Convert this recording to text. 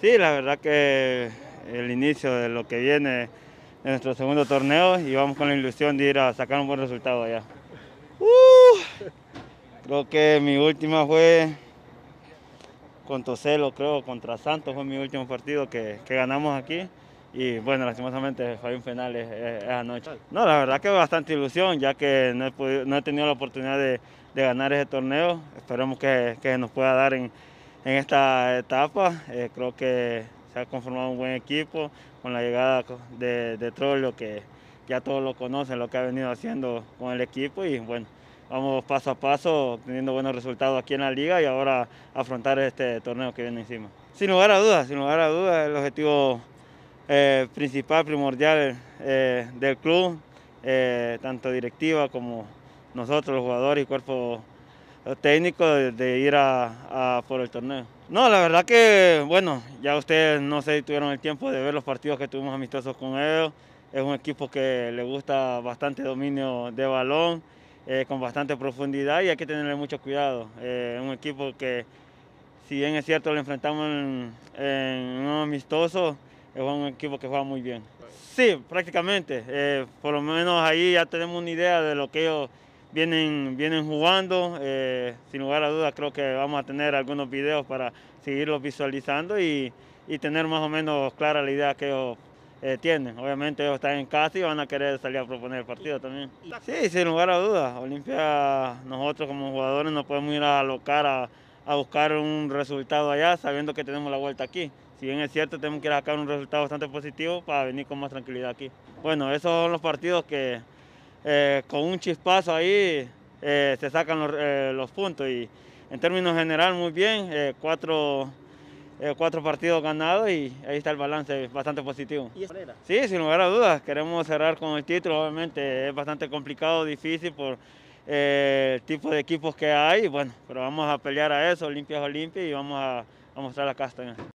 Sí, la verdad que el inicio de lo que viene de nuestro segundo torneo y vamos con la ilusión de ir a sacar un buen resultado allá. Creo que mi última fue con Toselo, creo, contra Santos fue mi último partido que ganamos aquí. Y bueno, lastimosamente falló un penal esa noche. No, la verdad que bastante ilusión, ya que no he tenido la oportunidad de ganar ese torneo. Esperemos que nos pueda dar en esta etapa. Creo que se ha conformado un buen equipo con la llegada de Trollio, que ya todos lo conocen, lo que ha venido haciendo con el equipo. Y bueno, vamos paso a paso, teniendo buenos resultados aquí en la liga y ahora afrontar este torneo que viene encima. Sin lugar a dudas, el objetivo principal, primordial del club, tanto directiva como nosotros, los jugadores y cuerpo técnico, de ir a por el torneo. No, la verdad que, bueno, ya ustedes no sé si tuvieron el tiempo de ver los partidos que tuvimos amistosos con ellos. Es un equipo que le gusta bastante dominio de balón, con bastante profundidad y hay que tenerle mucho cuidado. Un equipo que, si bien es cierto, lo enfrentamos en un amistoso, es un equipo que juega muy bien. Sí, prácticamente. Por lo menos ahí ya tenemos una idea de lo que ellos vienen jugando. Sin lugar a dudas, creo que vamos a tener algunos videos para seguirlos visualizando y tener más o menos clara la idea que ellos tienen. Obviamente ellos están en casa y van a querer salir a proponer el partido también. Sí, sin lugar a dudas. Olimpia, nosotros como jugadores no podemos ir a alocar a buscar un resultado allá sabiendo que tenemos la vuelta aquí. Si bien es cierto, tenemos que sacar un resultado bastante positivo para venir con más tranquilidad aquí. Bueno, esos son los partidos que con un chispazo ahí se sacan los puntos y en términos general muy bien, cuatro partidos ganados y ahí está el balance bastante positivo. Sí, sin lugar a dudas, queremos cerrar con el título, obviamente es bastante complicado, difícil por el tipo de equipos que hay, bueno, pero vamos a pelear a eso, Olimpia es Olimpia y vamos a mostrar la casta.